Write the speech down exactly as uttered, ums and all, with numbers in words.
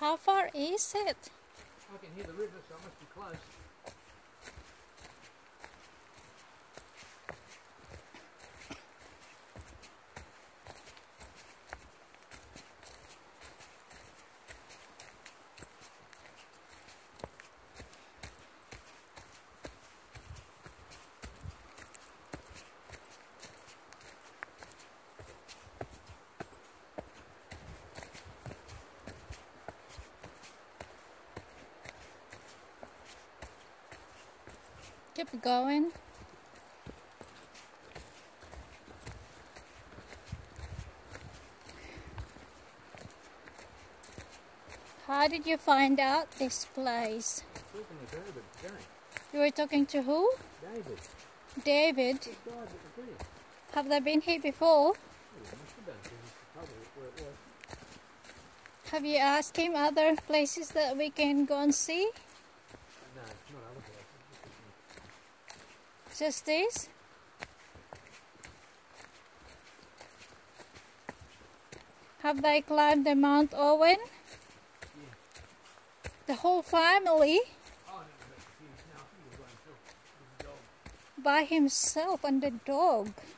How far is it? I can hear the river, so it must be close. Keep going. How did you find out this place? Talking to David today. You were talking to who? David. David. This guy at the clinic. Have they been here before? Oh, he must have done, because he's probably where it was. Have you asked him other places that we can go and see? No, not other places. Just this? Have they climbed the Mount Owen? Yeah. The whole family? Oh, no, but he's now, he was by himself with the dog. By himself and the dog?